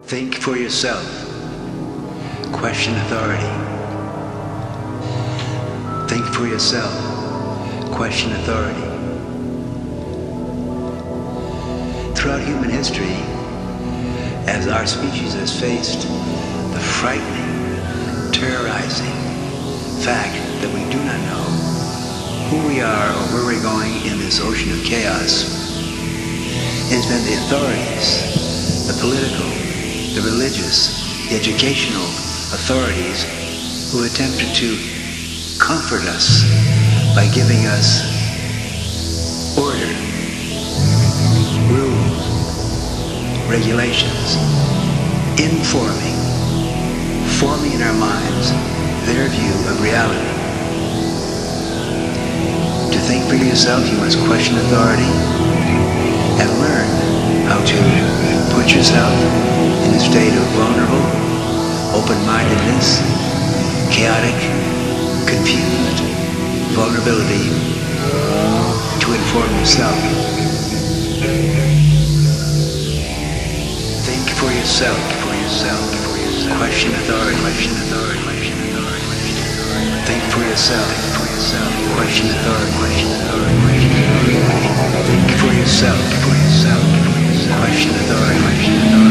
Think for yourself. Question authority. Think for yourself. Question authority. Throughout human history, as our species has faced the frightening, terrorizing fact that we do not know who we are or where we're going in this ocean of chaos, it's been the authorities, the political, the religious, the educational authorities who attempted to comfort us by giving us order, rules, regulations, forming in our minds their view of reality. To think for yourself, you must question authority and learn how to put yourself in a state of vulnerable, open-mindedness, chaotic, confused vulnerability to inform yourself. Think for yourself, question authority, think for yourself, question authority, think for yourself, question authority.